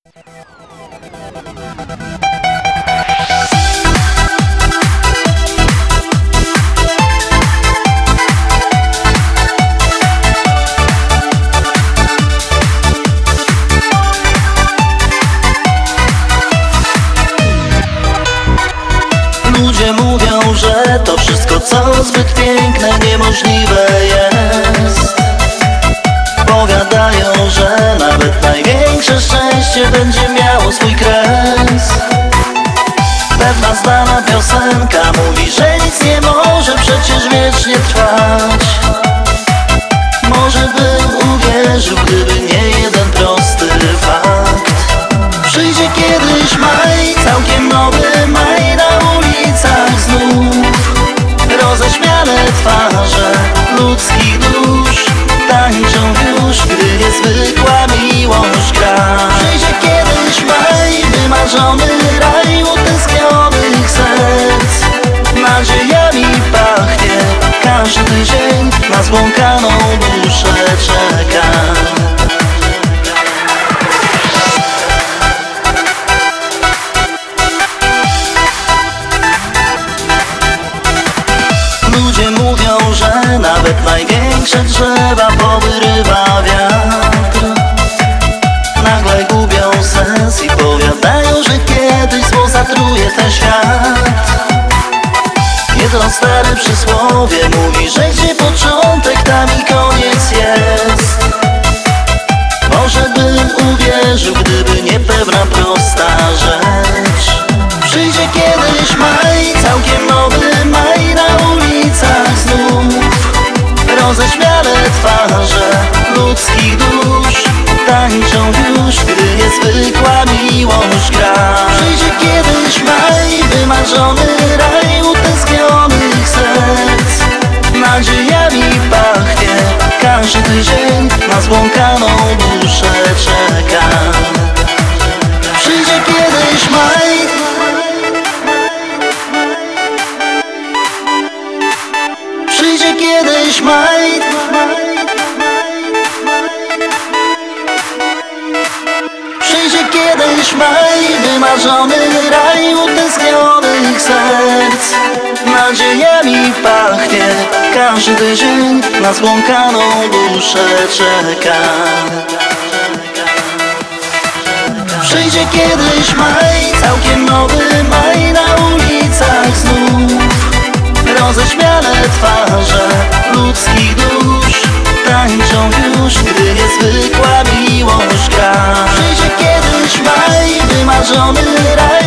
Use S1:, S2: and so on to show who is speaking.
S1: Ludzie mówią, że to wszystko, co zbyt piękne, niemożliwe jest. Powiadają, że nawet największe szczęście będzie miało swój kres. Pewna znana piosenka mówi, że nic nie może przecież wiecznie trwać. Może bym uwierzył, gdyby nie jeden prosty fakt. Przyjdzie kiedyś maj, całkiem nowy maj, na ulicach znów roześmiane twarze ludzkich dusz tańczą już, gdy niezwykła miłość gra. Przyjdzie kiedyś maj, wymarzony raj utęsknionych serc. Nadziejami pachnie każdy dzień, na zbłąkaną duszę czeka. Ludzie mówią, że nawet największe drzewa powyrywa wiatr. Nagle gubią sens i powiadają, że kiedyś zło zatruje ten świat. Jedno stare przysłowie mówi, że gdzie początek, tam i koniec jest. Może bym uwierzył, gdyby nie pewna prosta rzecz. Przyjdzie kiedyś maj, całkiem nowy maj, na ulicach znów roześmiane twarze ludzkich dusz tańczą już, gdy niezwykła miłość gra. Przyjdzie kiedyś maj, wymarzony raj utęsknionych serc. Nadziejami pachnie każdy dzień, na zbłąkaną duszę czeka. Przyjdzie kiedyś maj. Przyjdzie kiedyś maj. Przyjdzie kiedyś maj, wymarzony raj utęsknionych serc. Nadziejami pachnie każdy dzień, na zbłąkaną duszę czeka. Przyjdzie kiedyś maj, całkiem nowy maj, na ulicach znów roześmiane twarze ludzkich dusz tańczą już, gdy niezwykła miłość gra. Przyjdzie kiedyś maj, wymarzony raj